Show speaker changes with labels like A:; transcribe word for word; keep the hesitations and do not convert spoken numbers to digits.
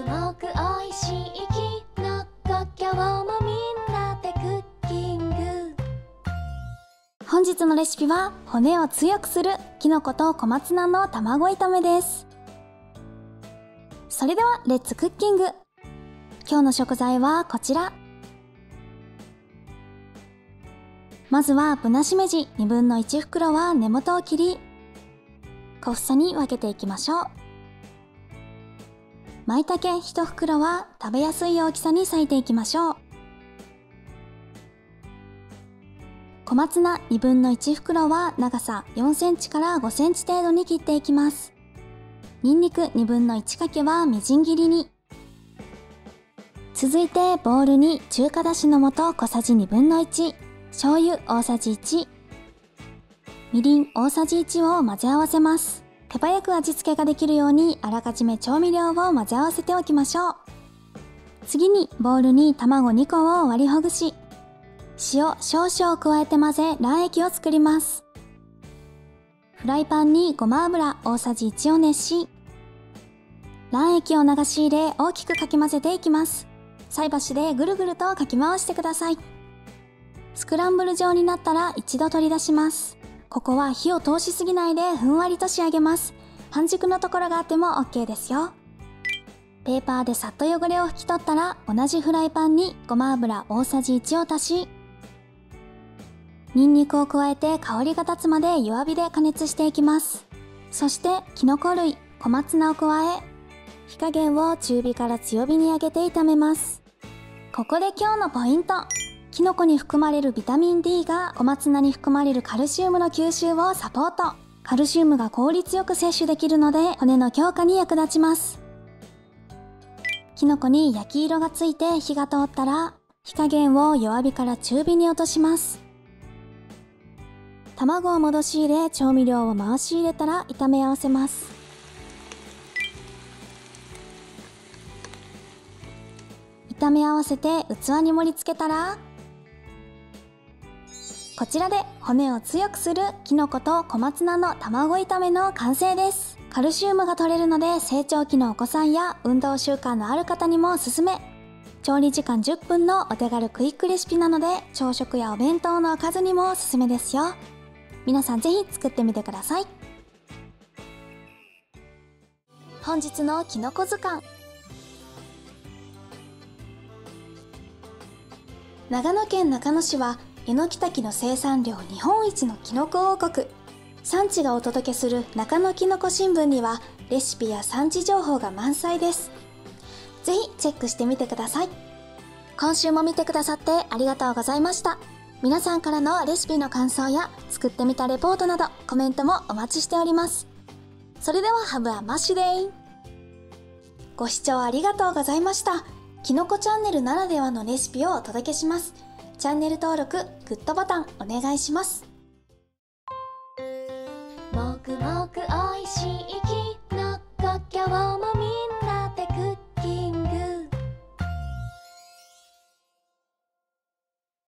A: もくおいしいきのこ、今日もみんなでクッキング。
B: 本日のレシピは骨を強くするきのこと小松菜の卵炒めです。それではレッツクッキング。今日の食材はこちら。まずはぶなしめじにぶんのいち袋は根元を切り小房に分けていきましょう。舞茸いち袋は食べやすい大きさに裂いていきましょう。小松菜にぶんのいち袋は長さよんセンチからごセンチ程度に切っていきます。にんにくにぶんのいちかけはみじん切りに。続いてボウルに中華だしの素小さじにぶんのいち、醤油大さじいち、みりん大さじいちを混ぜ合わせます。手早く味付けができるようにあらかじめ調味料を混ぜ合わせておきましょう。次にボウルに卵にこを割りほぐし、塩少々加えて混ぜ卵液を作ります。フライパンにごま油大さじいちを熱し、卵液を流し入れ大きくかき混ぜていきます。菜箸でぐるぐるとかき回してください。スクランブル状になったら一度取り出します。ここは火を通しすぎないでふんわりと仕上げます。半熟のところがあっても OK ですよ。ペーパーでさっと汚れを拭き取ったら同じフライパンにごま油大さじいちを足し、にんにくを加えて香りが立つまで弱火で加熱していきます。そしてきのこ類小松菜を加え、火加減を中火から強火に上げて炒めます。ここで今日のポイント。きのこに含まれるビタミン ディー が小松菜に含まれるカルシウムの吸収をサポート。カルシウムが効率よく摂取できるので骨の強化に役立ちます。きのこに焼き色がついて火が通ったら火加減を弱火から中火に落とします。卵を戻し入れ調味料を回し入れたら炒め合わせます。炒め合わせて器に盛り付けたら、こちらで骨を強くするきのこと小松菜の卵炒めの完成です。カルシウムが取れるので成長期のお子さんや運動習慣のある方にもおすすめ。調理時間じゅっぷんのお手軽クイックレシピなので朝食やお弁当のおかずにもおすすめですよ。皆さんぜひ作ってみてください。本日のきのこ図鑑。長野県中野市はえのきたきの生産量日本一のきのこ王国。産地がお届けする中野きのこ新聞にはレシピや産地情報が満載です。ぜひチェックしてみてください。今週も見てくださってありがとうございました。皆さんからのレシピの感想や作ってみたレポートなどコメントもお待ちしております。それではHave a Mash Day。ご視聴ありがとうございました。きのこチャンネルならではのレシピをお届けします。チャンネル登録、グッドボタンお願いします。
A: もくもくおいしいきのこ、今日も